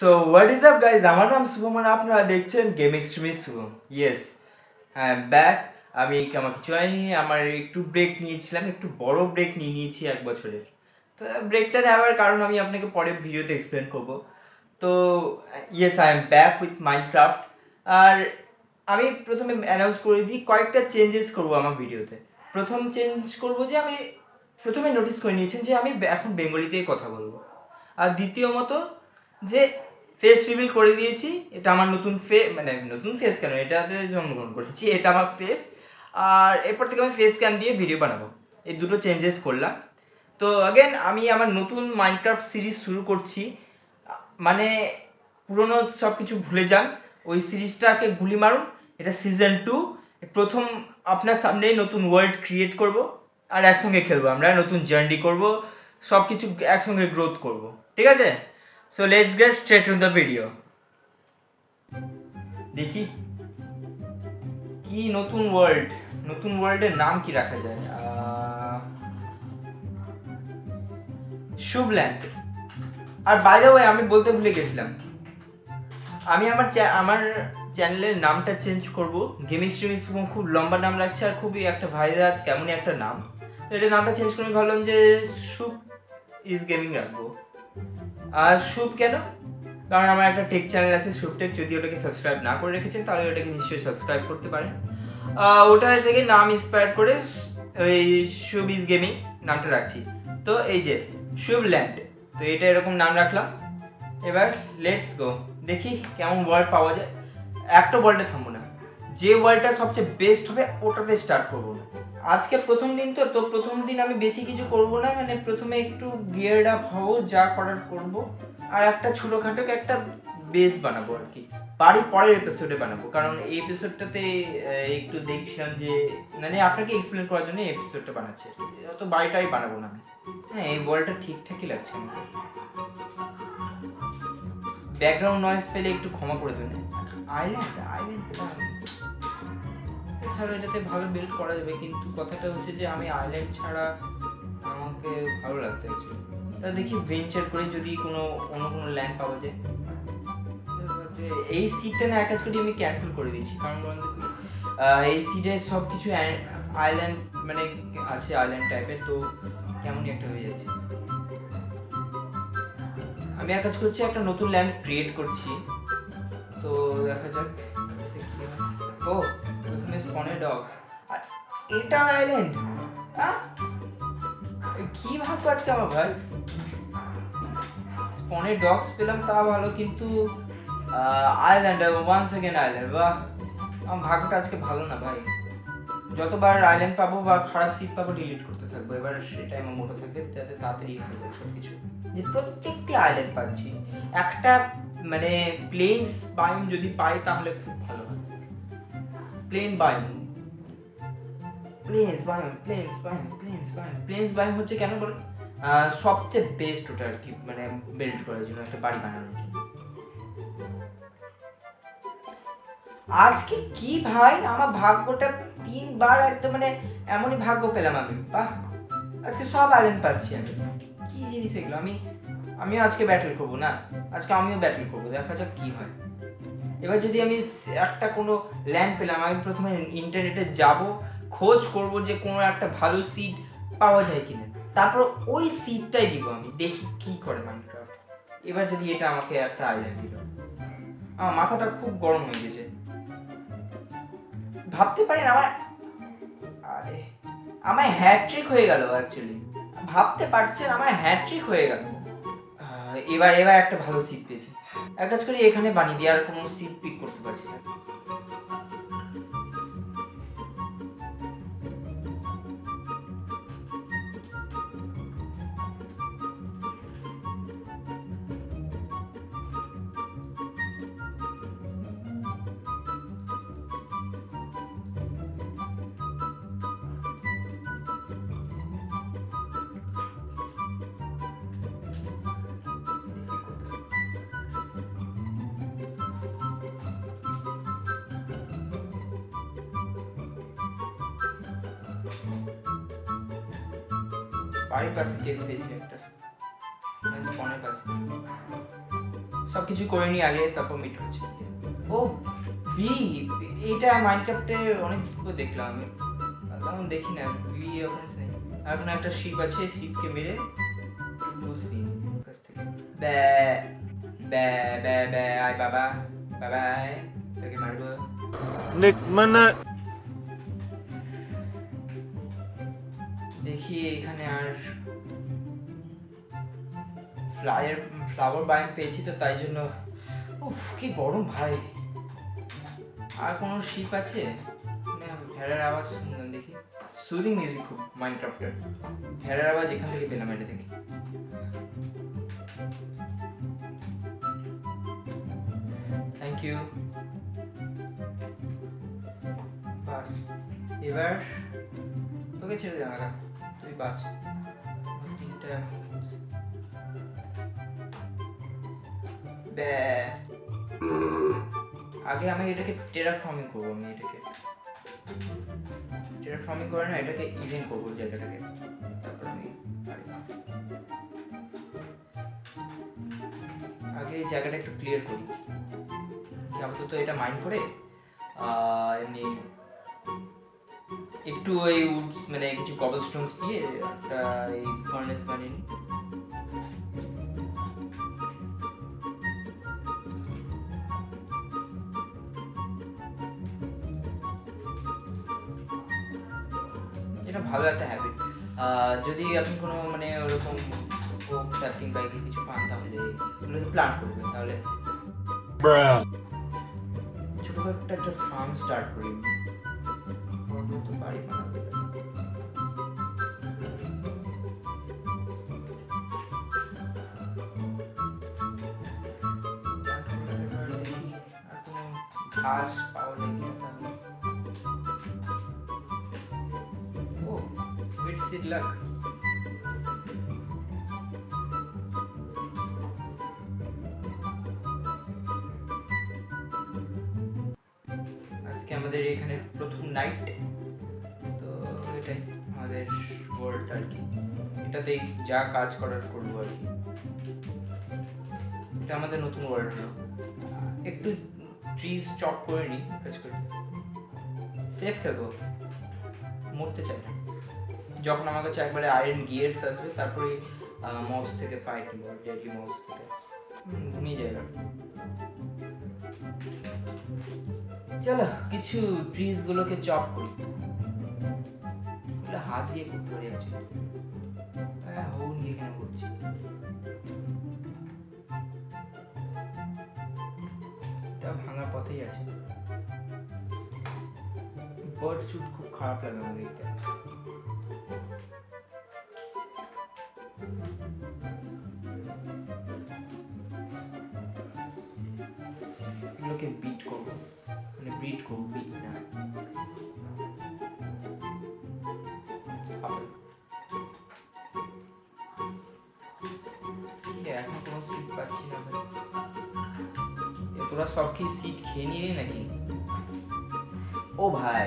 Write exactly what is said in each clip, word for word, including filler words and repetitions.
So what is up guys, আমার নাম শুভম আর আপনারা দেখছেন গেম এক্সট্রিমিস্ট শুভম। ইয়েস, হ্যাঁ ব্যাক। আমি আমার কিছু হয়নি, আমার একটু ব্রেক নিয়েছিলাম, একটু বড় ব্রেক নিয়ে নিয়েছি এক বছরের। তো ব্রেকটা নেওয়ার কারণ আমি আপনাকে পরে ভিডিওতে এক্সপ্লেন করব। তো yes, I am back with Minecraft. আর আমি প্রথমে অ্যানাউন্স করে দিই, কয়েকটা চেঞ্জেস করবো আমার ভিডিওতে। প্রথম চেঞ্জ করব যে আমি প্রথমে নোটিস করে নিয়েছেন যে আমি এখন বেঙ্গলিতেই কথা বলবো। আর দ্বিতীয় মতো যে ফেস রিভিল করে দিয়েছি, এটা আমার নতুন ফে মানে নতুন ফেস কেন, এটাতে জন্মগ্রহণ করেছি, এটা আমার ফেস। আর এরপর থেকে আমি ফেস ক্যাম দিয়ে ভিডিও বানাবো। এই দুটো চেঞ্জেস করলাম। তো অ্যাগেন আমি আমার নতুন মাইনক্রাফট সিরিজ শুরু করছি। মানে পুরোনো সব কিছু ভুলে যান, ওই সিরিজটাকে গুলি মারুন। এটা সিজন টু। প্রথম আপনার সামনে নতুন ওয়ার্ল্ড ক্রিয়েট করব, আর একসঙ্গে খেলবো, আমরা নতুন জার্নি করব, সব কিছু একসঙ্গে গ্রোথ করব। ঠিক আছে? So let's get straight to the video. দেখি কি নতুন ওয়ার্ল্ড, নতুন ওয়ার্ল্ডের নাম কি রাখা যায়। শুভল্যান্ড। আর বাই দ্য ওয়ে আমি বলতে ভুলে গেছিলাম, আমি আমার আমার চ্যানেলের নামটা চেঞ্জ করব। গেম এক্সট্রিমিস্ট খুব লম্বা নাম রাখছে আর খুবই একটা ভাইরাল কেমনই একটা নাম। তো এটা নামটা চেঞ্জ করে ভাবলাম যে শুভ ইজ গেমিং রাখবো। আর শুভ কেন? কারণ আমার একটা টেক চ্যানেল আছে শুভ টেক, যদি ওটাকে সাবস্ক্রাইব না করে রেখেছেন তাহলে ওটাকে নিশ্চয়ই সাবস্ক্রাইব করতে পারেন। ওটা থেকে নাম ইন্সপায়ার করে ওই শুভ ইজ গেমিং নামটা রাখছি। তো এই যে শুভল্যান্ড, তো এটা এরকম নাম রাখলাম। এবার লেটস গো, দেখি কেমন ওয়ার্ল্ড পাওয়া যায়। একটা ওয়ার্ল্ডে থামবো না, যে ওয়ার্ল্ডটা সবচেয়ে বেস্ট হবে ওটাতে স্টার্ট করবো না। আজকে প্রথম দিন তো তো প্রথম দিন আমি বেশি কিছু করব না, মানে প্রথমে একটু গিয়ার্ড আপ হবো, যা করার করব, আর একটা ছোটোখাটো একটা বেস বানাবো আর কি। বাড়ি পরের এপিসোডে বানাবো, কারণ এই এপিসোডটাতে একটু দেখছিলাম যে মানে আপনাকে এক্সপ্লেন করার জন্য এই এপিসোডটা বানাচ্ছি। অত বাড়িটাই বানাবো না আমি। হ্যাঁ, এই ওয়ার্ল্ডটা ঠিকঠাকই লাগছে আমাকে। ব্যাকগ্রাউন্ড নয়েজ পেলে একটু ক্ষমা করে দেবেন। আইল্যান্ড আইল্যান্ড ছাড়া এটাতে ভালো বিল্ড করা যাবে, কিন্তু কথাটা হচ্ছে যে আমি আইল্যান্ড ছাড়া আমাকে ভালো লাগতো অ্যাকচুয়ালি। তা দেখি ভেঞ্চার করে যদি কোনো অন্য কোনো ল্যান্ড পাওয়া যায়। এই সিটটা না এক কাজ করি আমি ক্যান্সেল করে দিচ্ছি, কারণ এই সিটে সব কিছু আইল্যান্ড মানে আছে আইল্যান্ড টাইপের, তো কেমনই একটা হয়ে যাচ্ছে। আমি এক কাজ করছি, একটা নতুন ল্যান্ড ক্রিয়েট করছি। তো দেখা যাক। ও প্রথমে স্পনে ডগস, আর এটা আইল্যান্ড। হ্যাঁ, কি ভাবছো আজকে আমার ভাই? স্পনে ডগস পেলাম তা ভালো, কিন্তু আইল্যান্ড ওয়ান সেকেন্ড আইল্যান্ড, বাহ, আমার ভাগ্যটা আজকে ভালো না ভাই। যতবার আইল্যান্ড পাবো বা খারাপ সিট পাবো ডিলিট করতে থাকবো। এবার সেটাই আমার মোটো থাকবে, যাতে তাড়াতাড়ি হয়ে যাবে সব কিছু। যে প্রত্যেকটি আইল্যান্ড পাচ্ছি, একটা মানে প্লেন্স বায়ুম যদি পাই তাহলে খুব ভালো হয়। Plain biome, plains biome, plains biome, plains biome, plains biome হচ্ছে কেন বলো? সবচেয়ে বেস্ট ওটা আর কি, মানে বিল্ড করার জন্য, একটা বাড়ি বানানোর জন্য। আজকে কি ভাই, আমার ভাগ্যটা তিনবার একদম মানে এমনই ভাগ্য পেলাম আমি। বাহ, আজকে সব আইল্যান্ড পাচ্ছি আমি। কি জিনিস এগুলো? আমি আমিও আজকে ব্যাটেল করবো না, আজকে আমিও ব্যাটেল করবো, দেখা যাক কি হয়। এবার যদি আমি একটা কোনো ল্যান্ড পেলাম, আমি প্রথমে ইন্টারনেটে যাব, খোঁজ করব যে কোনো একটা ভালো সিট পাওয়া যায় কিনা, তারপর ওই সিটটাই দিব আমি, দেখি কি করে মাইনক্রাফট। এবার যদি এটা আমাকে একটা আইল্যান্ড দিল, আমার মাথাটা খুব গরম হয়ে গেছে। ভাবতে পারেন আমার, আরে আমার হ্যাট্রিক হয়ে গেল অ্যাকচুয়ালি। ভাবতে পারছেন আমার হ্যাট্রিক হয়ে গেল। এবার এবার একটা ভালো সিট পেয়েছি। এক কাজ করি, এখানে বানিয়ে দিয়ে আর কোনো সিট পিক করতে পারছি না। বাড়ির পাশে কেক পেয়েছি একটা, স্পনের পাশে। সব কিছু করে নি আগে, তারপর মিট হচ্ছে। ও বি, এটা মাইনক্রাফটে অনেক কিছু দেখলাম আমি, তেমন দেখি না বি ওখানে। এখন একটা শিপ আছে, শিপকে মেরে বুঝছি কাছ থেকে ব্যা ব্যা ব্যা ব্যা আয় বাবা বাবাই তাকে মারবো। দেখি এখানে আর ফ্লায়ার ফ্লাওয়ার বায়াম পেয়েছি তো তাই জন্য। উফ কি গরম ভাই। আর কোনো শিপ আছে? ভেড়ার আওয়াজ শুনলাম, দেখি। সুদিং মিউজিক খুব মাইনক্রাফটের। ভেড়ার আওয়াজ এখান থেকে পেলাম, এটা থেকে। Thank you. বাস এবার তোকে ছেড়ে দে আমাকে, তুই বাঁচ। তিনটা আগে আমি এটাকে টেরাফর্মিং করবো। আমি এটাকে টেরাফর্মিং করে না, এটাকে ইভেন্ট করবো জায়গাটাকে। তারপর আমি আগে এই জায়গাটা একটু ক্লিয়ার করি। আপাতত এটা মাইন্ড করে এমনি একটু ওই উড মানে কিছু কবল স্টোনস দিয়ে একটা এই ফার্নেস বানিয়ে নিই। এটা ভালো একটা হ্যাবিট। যদি আপনি কোনো মানে ওরকম ওক স্যাপলিং বা কিছু পান তাহলে ওগুলো প্ল্যান করবেন, তাহলে ছোটখাটো একটা ফার্ম স্টার্ট করি। তো বাড়ি বানাবো। ঘাস পাওয়া যায় কিনা। Oh it's it luck. আজকে আমাদের এখানে প্রথম নাইট, তো এটাই আমাদের ওয়ার্ল্ড আর কি। এটাতেই যা কাজ করার করবো আর কি। এটা আমাদের নতুন ওয়ার্ল্ড হলো। একটু ট্রিজ চপ করে নিই, কাজ করি। সেফ খেলবো, মরতে চাই না। যখন আমার কাছে একবারে আয়রন গিয়ার্স আসবে তারপরে মবস থেকে ফাইট নিব, ডেডলি মবস থেকে ঘুমিয়ে যাবে। চলো কিছু ট্রিজ গুলোকে চপ করি। হাত দিয়ে করতে পারি অ্যাকচুয়ালি। হ্যাঁ হো নিয়ে কেন করছি। এটা ভাঙার পথেই আছে। বার্ড শুট খুব খারাপ লাগে আমার দেখতে। এগুলোকে বিট করবো, মানে ব্রিড করবো, বিট না। এখন কোনো সিট পাচ্ছি না ভাই। তোরা সব কি সিট খেয়ে নিয়ে নাকি? ও ভাই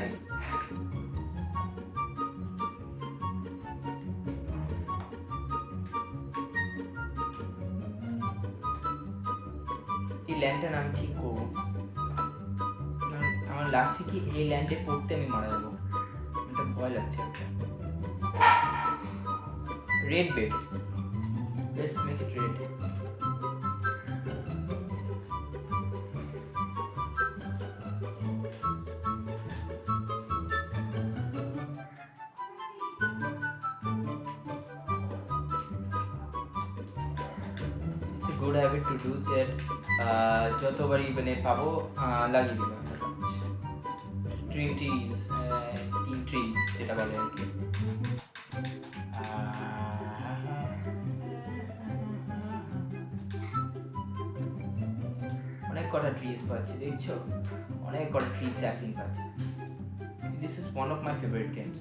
এই ল্যান্ডটা আমি ঠিক করবো। আমার লাগছে কি এই ল্যান্ডে পড়তে আমি মারা যাবো, এটা ভয় লাগছে একটা। Red bed, let's make it red. Good habit to do that. যতবারই মানে পাবো লাগিয়ে দেবো ট্রি ট্রিজ টি ট্রিজ যেটা বলে আর কি। অনেক কটা ট্রিজ পাচ্ছি দেখছো, অনেক কটা ট্রিজ স্যাপলিং পাচ্ছি। This is one of my favourite games.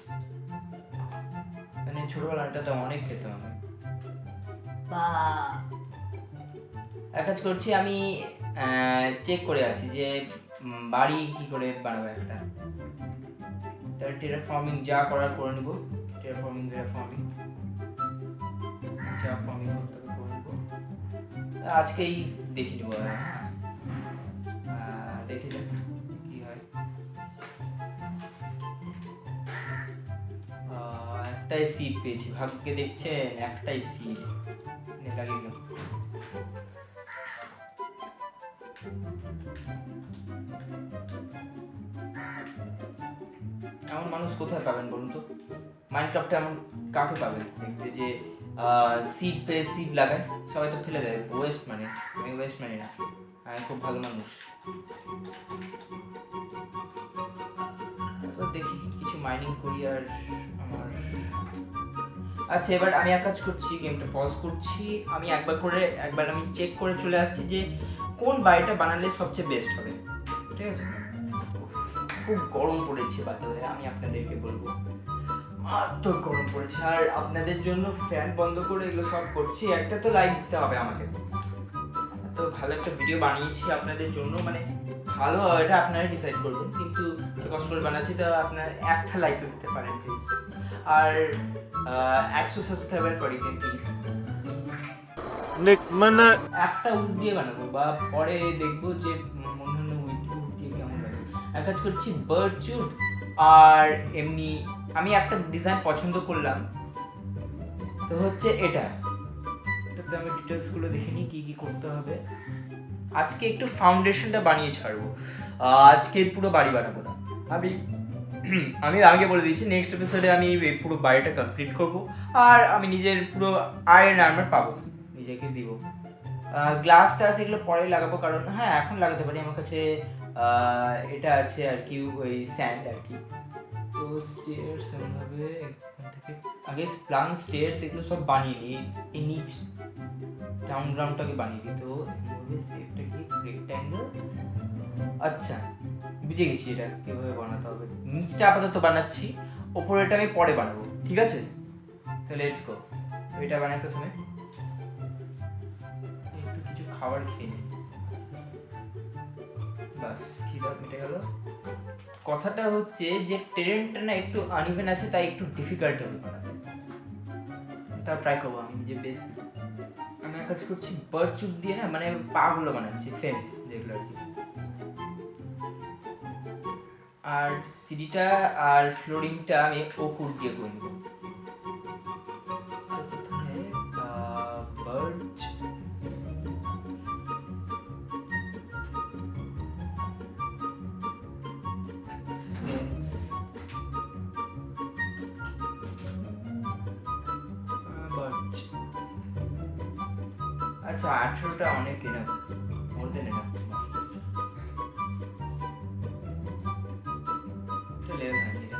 মানে ছোটবেলাটাতে অনেক খেতাম আমি। এক কাজ করছি আমি, চেক করে আসি যে বাড়ি কি করে বানাবো একটা। তাহলে টেরাফর্মিং যা করার করে নেবো। টেরাফর্মিং টেরাফর্মিং যা ফর্মিং করতে হবে করে নেবো। আজকেই দেখে নিব, দেখে যাক কি হয়। একটাই সিট পেয়েছি, ভাগ্যে দেখছেন একটাই সিট লাগিয়ে গেল। এমন মানুষ কোথায় পাবেন বলুন তো? মাইনক্রাফটে এমন কাকে পাবেন দেখতে যে সিট পেয়ে সিট লাগায়? সবাই তো ফেলে দেয়, ওয়েস্ট মানে। আমি ওয়েস্ট মানি না, আমি খুব ভালো মানুষ। দেখি কিছু মাইনিং করি আর আমার। আচ্ছা, এবার আমি এক কাজ করছি, গেমটা পজ করছি, আমি একবার করে একবার আমি চেক করে চলে আসছি যে কোন বাড়িটা বানালে সবচেয়ে বেস্ট হবে, ঠিক আছে? খুব গরম পড়েছে বাতাসে, আমি আপনাদেরকে বলবো এত গরম পড়েছে, আর আপনাদের জন্য ফ্যান বন্ধ করে এগুলো সব করছি। একটা তো লাইক দিতে হবে আমাকে, তো ভালো একটা ভিডিও বানিয়েছি আপনাদের জন্য, মানে ভালো এটা আপনারা ডিসাইড করবেন, কিন্তু কষ্ট করে বানাচ্ছি, তো আপনার একটা লাইক দিতে পারেন প্লিজ, আর একশো সাবস্ক্রাইবার করে দিন প্লিজ। মানে একটা উড দিয়ে বানাবো, বা পরে দেখবো যে অন্যান্য উড দিয়ে কেমন লাগে। এক কাজ করছি, বার্ড উড আর এমনি আমি একটা ডিজাইন পছন্দ করলাম, তো হচ্ছে এটা। এটাতে আমি ডিটেলসগুলো দেখে নিই কী কী করতে হবে। আজকে একটু ফাউন্ডেশনটা বানিয়ে ছাড়বো, আজকে পুরো বাড়ি বানাবো না। আমি আমি আগে বলে দিয়েছি নেক্সট এপিসোডে আমি এই পুরো বাড়িটা কমপ্লিট করব, আর আমি নিজের পুরো আয়রন আর্মার পাবো, নিজেকে দিব। গ্লাসটা আছে এগুলো পরে লাগাবো, কারণ হ্যাঁ এখন লাগাতে পারি, আমার কাছে এটা আছে আর কি, ওই স্যান্ড আর কি। তো স্টেয়ার্স এমনভাবে এখান থেকে আগে প্লান স্টেয়ার্স এগুলো সব বানিয়ে নিই, এই নিচ ডাউন গ্রাউন্ডটাকে বানিয়ে দিই। তো এমনভাবে শেপটা কি রেক্ট্যাঙ্গেল। আচ্ছা বুঝে গেছি এটা কীভাবে বানাতে হবে। নিচটা আপাতত বানাচ্ছি, ওপরেটা আমি পরে বানাবো, ঠিক আছে? তাহলে লেটস গো। এটা বানাই প্রথমে, একটু কিছু খাবার খেয়ে নিই, বাস খিদা মিটে গেল। কথাটা হচ্ছে যে ট্রেনটা না একটু আনইভেন আছে, তাই একটু ডিফিকাল্ট হবে বানাতে, তাও ট্রাই করবো আমি নিজে বেস্ট। আমি এক কাজ করছি, বার্ড চুপ দিয়ে না মানে পাগুলো বানাচ্ছি, ফেন্স যেগুলো আর কি। আর সিঁড়িটা আর ফ্লোরিংটা আমি ওকুড দিয়ে করে নেব। প্রথমে বার্ড আচ্ছা আঠেরোটা অনেক এনাফ, মোর দেন এনাফ। চলে যাবে এটা।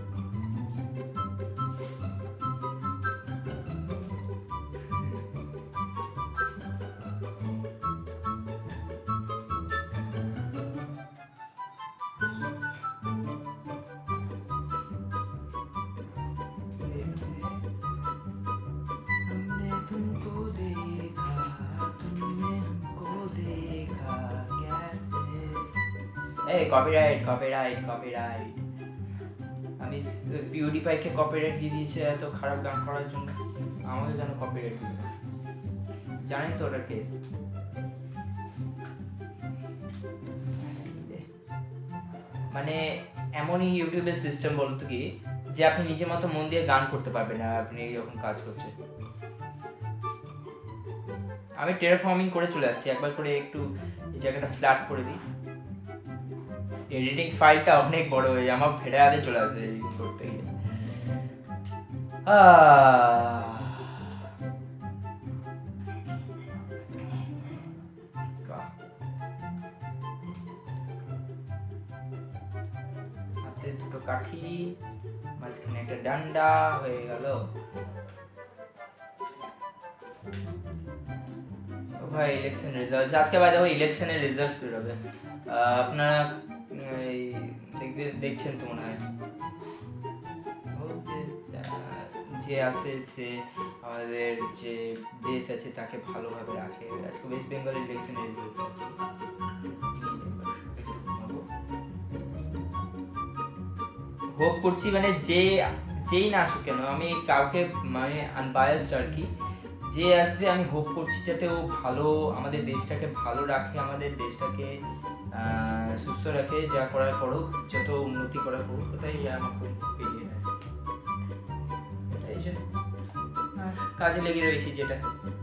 এই কপিরাইট কপিরাইট কপিরাইট, আমি পিউডিফাইকে কপিরাইট দিয়ে দিয়েছে এত খারাপ গান করার জন্য, আমাকে যেন কপিরাইট দিল, জানেন তো ওটার কেস। মানে এমনই ইউটিউবের সিস্টেম বলতো কি, যে আপনি নিজের মতো মন দিয়ে গান করতে পারবেন না আপনি যখন কাজ করছেন। আমি টেরাফর্মিং করে চলে আসছি, একবার করে একটু এই জায়গাটা ফ্ল্যাট করে দিই। এডিটিং ফাইলটা অনেক বড় হয়ে যায়, আমার ফেরে আদে চলে আসে এডিটিং করতে গিয়ে। হাতে দুটো কাঠি, মাঝখানে একটা ডান্ডা, হয়ে গেল ভাই। ইলেকশন রেজাল্ট আজকে বাই দ্য ওয়ে ইলেকশনের রেজাল্ট বেরোবে, আপনারা দেখছেন তো মনে হয়। যে আছে যে আমাদের যে দেশ আছে তাকে ভালোভাবে রাখে। আজকে ওয়েস্ট বেঙ্গল ইলেকশনের রেজাল্ট হোপ করছি, মানে যে যেই না আসুক কেন, আমি কাউকে মানে আনবায়াসড আর কি, যে আসবে আমি হোপ করছি যাতে ও ভালো আমাদের দেশটাকে ভালো রাখে, আমাদের দেশটাকে সুস্থ রাখে, যা করার করুক, যত উন্নতি করার করুক, ওটাই আমাকে পেরিয়ে নেয়। এই যে কাজে লেগে রয়েছি, যেটা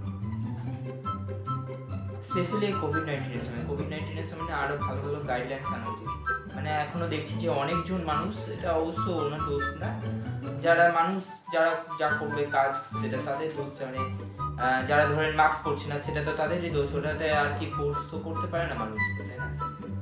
স্পেশালি কোভিড নাইন্টিনের সময় কোভিড নাইন্টিনের সময় আরও ভালো ভালো গাইডলাইন্স আনা উচিত। মানে এখনও দেখছি যে অনেকজন মানুষ, এটা অবশ্য ওনার দোষ না, যারা মানুষ যারা যা করবে কাজ সেটা তাদের দোষ, মানে যারা ধরেন মাস্ক পরছে না সেটা তো তাদেরই দোষ, ওটাতে আর কি ফোর্স তো করতে পারে না মানুষ, তাই না?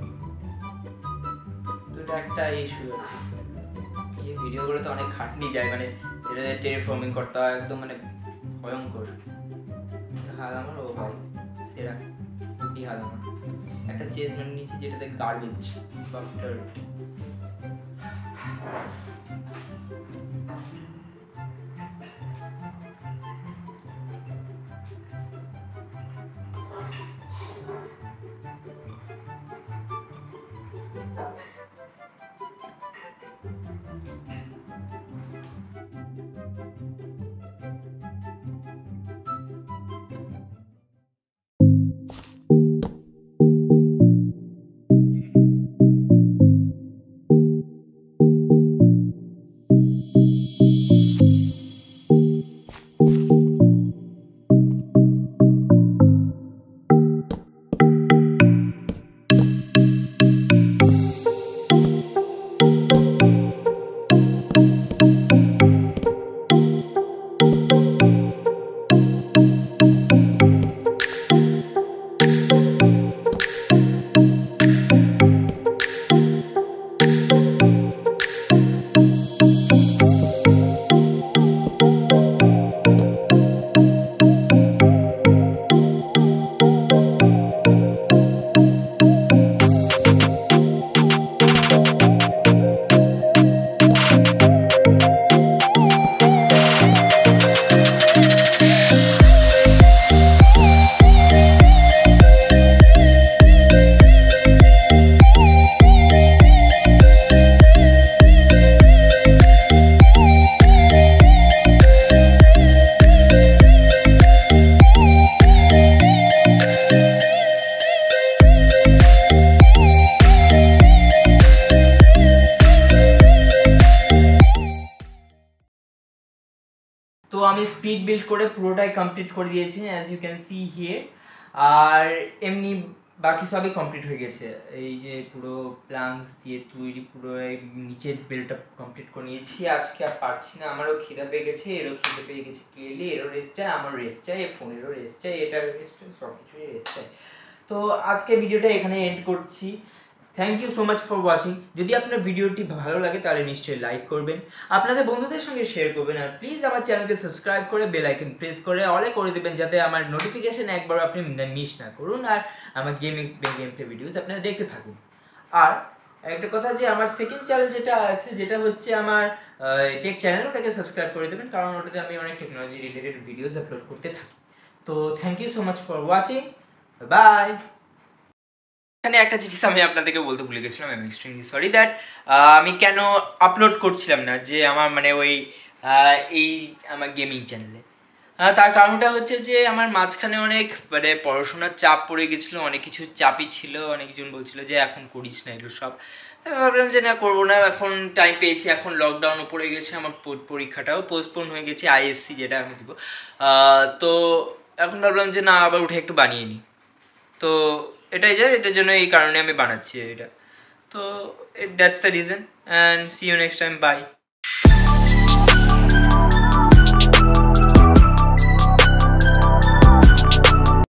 তো এটা একটা ইস্যু আছে। এই ভিডিওগুলো তো অনেক খাটনি যায়, মানে এটা টেরিফর্মিং করতে হয় একদম, মানে ভয়ঙ্কর হাল আমার। ও ভাই সেরা খুবই হাল আমার। একটা চেস মানে নিয়েছি যেটাতে গার্বেজ বা ডার্ট। তো আমি স্পিড বিল্ড করে পুরোটাই কমপ্লিট করে দিয়েছি, as you can see here. আর এমনি বাকি সবই কমপ্লিট হয়ে গেছে, এই যে পুরো প্ল্যানস দিয়ে তৈরি পুরো নিচের বিল্ডটা কমপ্লিট করে নিয়েছি। আজকে আর পারছি না, আমারও খিদা পেয়ে গেছে, এরও খিদে পেয়ে গেছে, ক্লিয়ারলি এরও রেস্ট চাই, আমার রেস্ট চাই, ফোনেরও রেস্ট চাই, এটার রেস্ট চাই, সব কিছুরই রেস্ট চাই। তো আজকে ভিডিওটা এখানে এন্ড করছি। Thank you so much for watching. যদি আপনার ভিডিওটি ভালো লাগে তাহলে নিশ্চয়ই লাইক করবেন, আপনাদের বন্ধুদের সঙ্গে শেয়ার করবেন, আর প্লিজ আমার চ্যানেলকে সাবস্ক্রাইব করে বেল আইকন প্রেস করে অলে করে দেবেন, যাতে আমার নোটিফিকেশন একবার আপনি মিস না করুন, আর আমার গেমিং গেম প্লে ভিডিওস আপনারা দেখতে থাকুন। আর একটা কথা, যে আমার সেকেন্ড চ্যানেল যেটা আছে, যেটা হচ্ছে আমার টেক চ্যানেল, ওটাকে সাবস্ক্রাইব করে দেবেন, কারণ ওটাতে আমি অনেক টেকনোলজি রিলেটেড ভিডিওস আপলোড করতে থাকি। তো thank you so much for watching, bye. এখানে একটা জিনিস আমি আপনাদেরকে বলতে ভুলে গেছিলাম, আমি এক্সট্রিমলি সরি দ্যাট আমি কেন আপলোড করছিলাম না যে আমার মানে ওই এই আমার গেমিং চ্যানেলে। তার কারণটা হচ্ছে যে আমার মাঝখানে অনেক মানে পড়াশোনার চাপ পড়ে গেছিলো, অনেক কিছু চাপই ছিল, অনেকজন বলছিল যে এখন করিস না এগুলো সব। ভাবলাম যে না, করবো না, এখন টাইম পেয়েছি, এখন লকডাউনও পড়ে গেছে, আমার পরীক্ষাটাও পোস্টপোন হয়ে গেছে, আইএসসি যেটা আমি দিব। তো এখন ভাবলাম যে না, আবার উঠে একটু বানিয়ে নিই। তো এটাই যে এটার জন্য এই কারণে আমি বানাচ্ছি এটা। তো that's the reason, and see you next time, by.